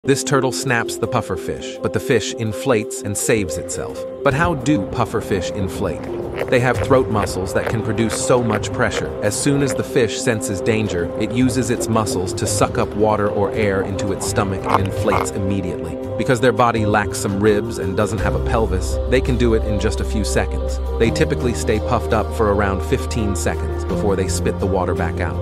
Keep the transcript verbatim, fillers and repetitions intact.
This turtle snaps the pufferfish, but the fish inflates and saves itself. But how do pufferfish inflate? They have throat muscles that can produce so much pressure. As soon as the fish senses danger, it uses its muscles to suck up water or air into its stomach and inflates immediately. Because their body lacks some ribs and doesn't have a pelvis, they can do it in just a few seconds. They typically stay puffed up for around fifteen seconds before they spit the water back out.